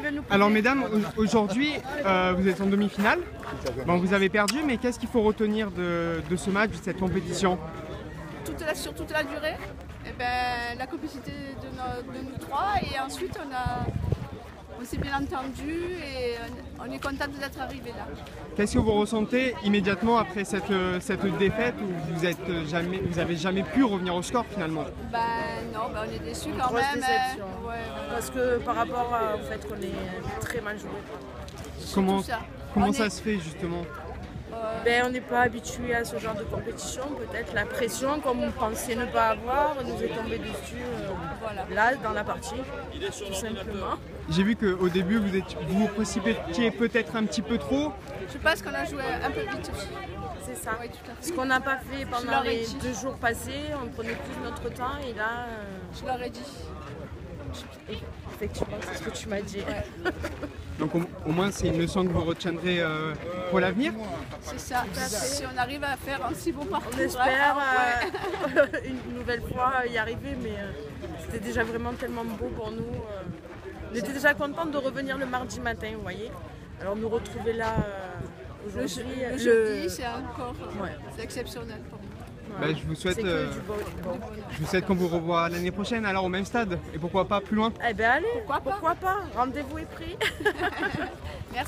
nous poser. Alors mesdames, aujourd'hui vous êtes en demi-finale. Bon, vous avez perdu, mais qu'est-ce qu'il faut retenir de ce match, de cette compétition? Sur toute la durée, eh ben, la complicité de nous trois, et ensuite on s'est bien entendu et on est content d'être arrivé là. Qu'est-ce que vous ressentez immédiatement après cette défaite où vous avez jamais pu revenir au score finalement? Ben non, ben, on est déçus quand Grosse même. déception. Ouais, Parce que par rapport au fait qu'on est très mal joué. Comment ça. comment ça se fait justement? Ben, on n'est pas habitué à ce genre de compétition, peut-être la pression comme on pensait ne pas avoir nous est tombée dessus Voilà. là dans la partie, tout simplement. J'ai vu qu'au début vous vous précipitiez peut-être un petit peu trop. Je pense qu'on a joué un peu vite aussi. C'est ça. Oui, tout à fait. Ce qu'on n'a pas fait pendant leur ai les dit. 2 jours passés, on prenait plus notre temps et là, Je leur ai dit. effectivement, c'est ce que tu m'as dit. Ouais. Donc au moins c'est une leçon que vous retiendrez pour l'avenir. C'est ça. Si on arrive à faire un si bon parcours. On espère ouais. une nouvelle fois y arriver, mais c'était déjà vraiment tellement beau pour nous. On était déjà contente de revenir le mardi matin, vous voyez. Alors nous retrouver là aujourd'hui. Le jeudi, c'est encore Ouais. c'est exceptionnel pour nous. Ben, je vous souhaite C'est que du bon. qu'on vous revoie l'année prochaine alors au même stade et pourquoi pas plus loin. Eh bien allez, Pourquoi pas. Rendez-vous est pris. Merci.